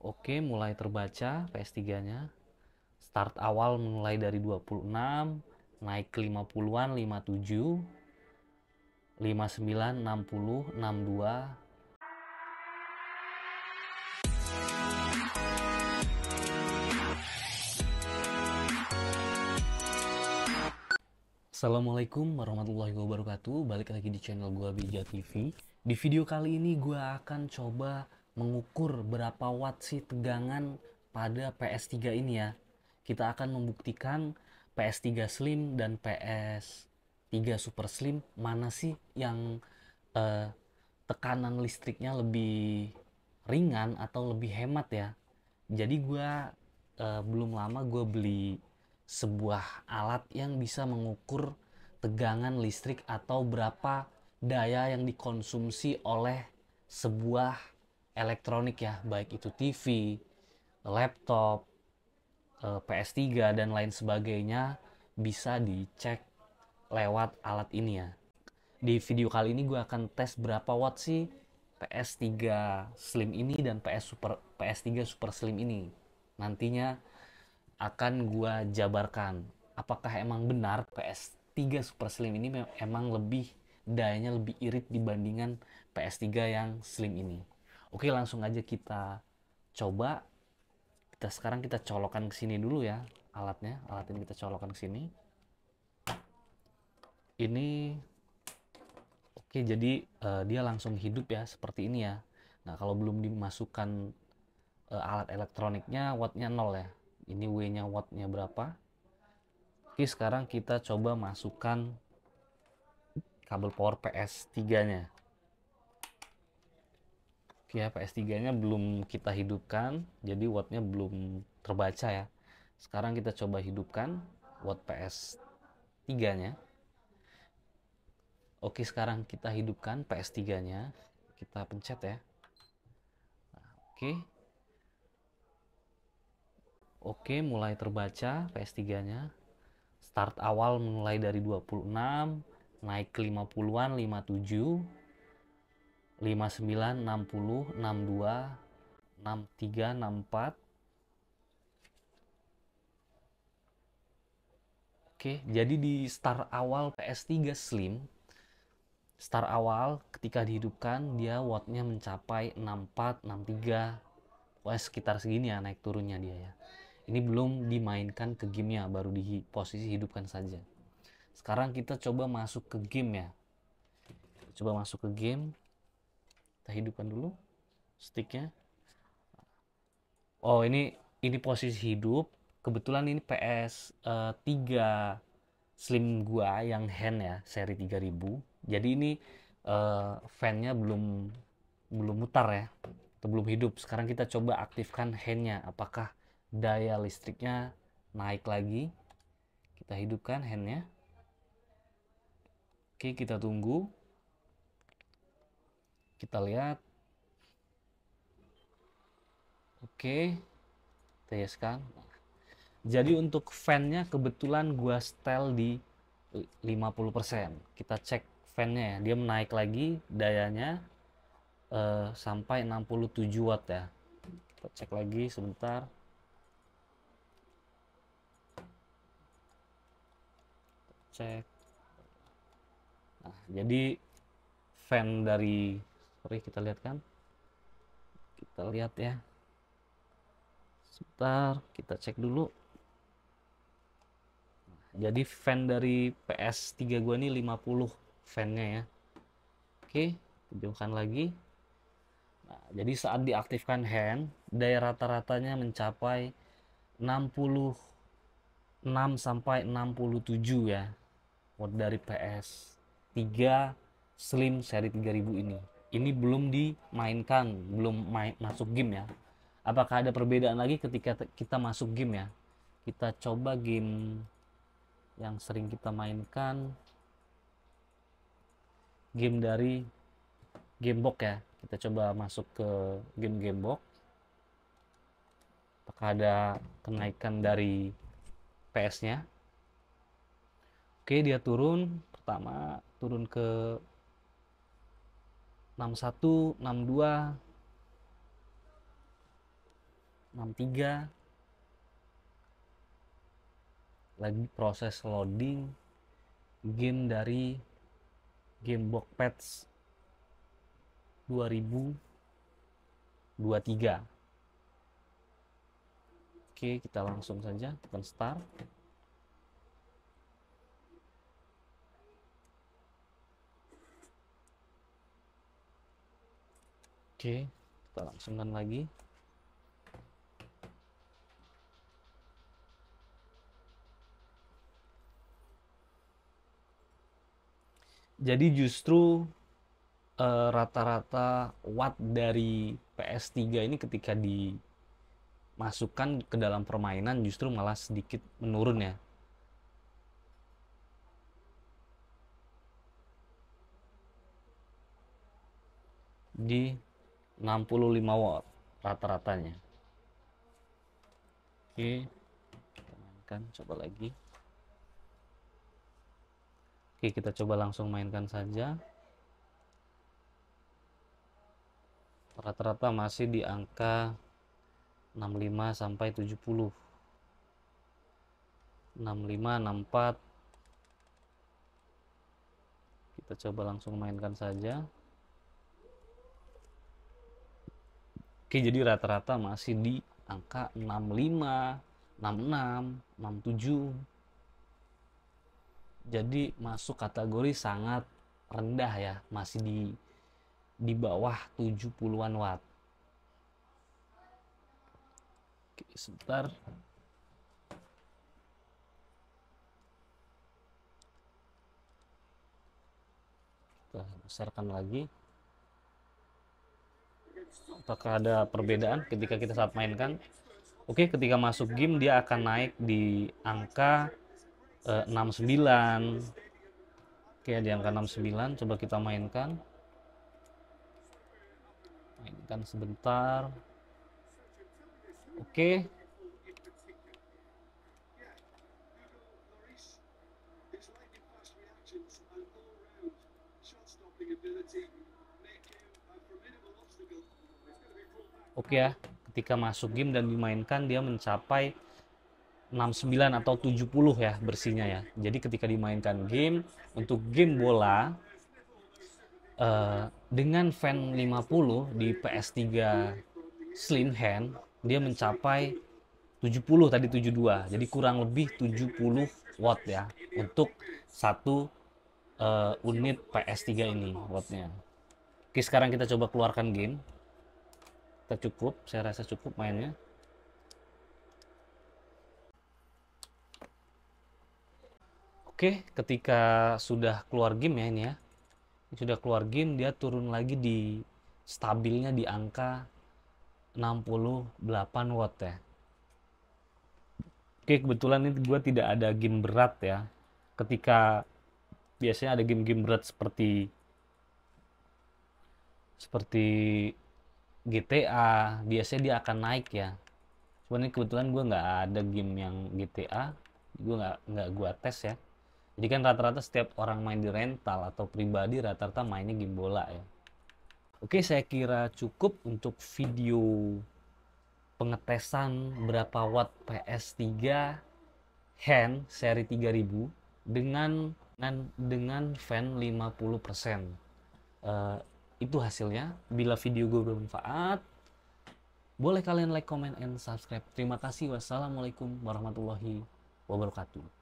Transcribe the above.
Oke, mulai terbaca PS3-nya. Start awal mulai dari 26, naik ke 50-an, 57, 59, 60, 62. Assalamualaikum warahmatullahi wabarakatuh. Balik lagi di channel gua Bija TV. Di video kali ini gua akan coba mengukur berapa watt sih tegangan pada PS3 ini ya. Kita akan membuktikan PS3 Slim dan PS3 Super Slim mana sih yang eh, tekanan listriknya lebih ringan atau lebih hemat ya. Jadi gue belum lama gue beli sebuah alat yang bisa mengukur tegangan listrik atau berapa daya yang dikonsumsi oleh sebuah elektronik ya, baik itu TV, laptop, PS3 dan lain sebagainya bisa dicek lewat alat ini ya. Di video kali ini gue akan tes berapa watt sih PS3 Slim ini dan PS3 Super Slim ini. Nantinya akan gue jabarkan apakah emang benar PS3 Super Slim ini emang lebih dayanya lebih irit dibandingkan PS3 yang Slim ini. Oke, langsung aja kita coba. Sekarang kita colokan ke sini dulu ya alatnya. Alat ini kita colokan ke sini. Ini oke, jadi dia langsung hidup ya seperti ini ya. Nah, kalau belum dimasukkan alat elektroniknya, wattnya 0 ya. Ini W-nya wattnya berapa. Oke, sekarang kita coba masukkan kabel power PS3-nya. Oke ya, PS3-nya belum kita hidupkan, jadi wattnya belum terbaca ya. Sekarang kita coba hidupkan watt PS3-nya. Oke, sekarang kita hidupkan PS3-nya. Kita pencet ya. Oke. Oke, mulai terbaca PS3-nya. Start awal mulai dari 26, naik ke 50-an, 57, 59, 60, 62, 63, 64. Oke, jadi di start awal PS3 Slim, start awal ketika dihidupkan dia wattnya mencapai 64, 63. Wah, sekitar segini ya naik turunnya dia ya. Ini belum dimainkan ke gamenya, baru di posisi hidupkan saja. Sekarang kita coba masuk ke game ya. Coba masuk ke game. Kita hidupkan dulu sticknya. Oh, ini posisi hidup. Kebetulan ini PS3 Slim gua yang hand ya, seri 3000. Jadi ini fan-nya belum belum mutar ya. Atau belum hidup. Sekarang kita coba aktifkan handnya. Apakah daya listriknya naik lagi? Kita hidupkan handnya. Oke, kita tunggu. Kita lihat. Oke, kita hiaskan. Jadi untuk fan-nya kebetulan gua setel di 50%. Kita cek fan-nya ya, dia menaik lagi dayanya sampai 67 watt ya. Kita cek lagi sebentar. Cek. Nah, jadi fan dari kita lihat kan? Kita lihat ya. Sebentar, kita cek dulu. Jadi fan dari PS3 gua ini 50 fan-nya ya. Oke, tunjukkan lagi. Nah, jadi saat diaktifkan hand, daya rata-ratanya mencapai 66 sampai 67 ya. Watt dari PS3 Slim seri 3000 ini. Ini belum dimainkan, belum masuk game ya. Apakah ada perbedaan lagi ketika kita masuk game ya? Kita coba game yang sering kita mainkan, game dari Gamebox ya. Kita coba masuk ke game Gamebox. Apakah ada kenaikan dari PS-nya? Oke, dia turun. Pertama turun ke 61, 62. 63. Lagi proses loading game dari Gamebox Patch 2023. Oke, kita langsung saja tekan start. Oke, kita langsungkan lagi. Jadi justru rata-rata watt dari PS3 ini ketika dimasukkan ke dalam permainan justru malah sedikit menurun ya. Di 65 watt rata-ratanya. Oke, kita mainkan, coba lagi. Oke, kita coba langsung mainkan saja. Rata-rata masih di angka 65 sampai 70. 65, 64. Kita coba langsung mainkan saja. Oke, jadi rata-rata masih di angka 65, 66, 67. Jadi masuk kategori sangat rendah ya, masih di bawah 70-an watt. Oke, sebentar. Kita besarkan lagi. Apakah ada perbedaan ketika kita saat mainkan? Oke, ketika masuk game dia akan naik di angka 69. Oke, di angka 69. Coba kita mainkan. Mainkan sebentar. Oke. Oke ya, ketika masuk game dan dimainkan dia mencapai 69 atau 70 ya bersihnya ya. Jadi ketika dimainkan game, untuk game bola dengan fan 50 di PS3 Slim Hand dia mencapai 70 tadi 72. Jadi kurang lebih 70 watt ya untuk satu unit PS3 ini wattnya. Oke, sekarang kita coba keluarkan game. Kita cukup, saya rasa cukup mainnya. Oke, ketika sudah keluar game ya ini ya. Sudah keluar game dia turun lagi di stabilnya di angka 68 watt ya. Oke, kebetulan ini gue tidak ada game berat ya. Ketika biasanya ada game-game berat seperti GTA, biasanya dia akan naik ya. Cuman ini kebetulan gue nggak ada game yang GTA, gue nggak gue tes ya. Jadi kan rata-rata setiap orang main di rental atau pribadi rata-rata mainnya game bola ya. Oke, saya kira cukup untuk video pengetesan berapa watt PS3 hand seri 3000 dengan fan 50%. Itu hasilnya. Bila video gue bermanfaat, boleh kalian like, comment, and subscribe. Terima kasih. Wassalamualaikum warahmatullahi wabarakatuh.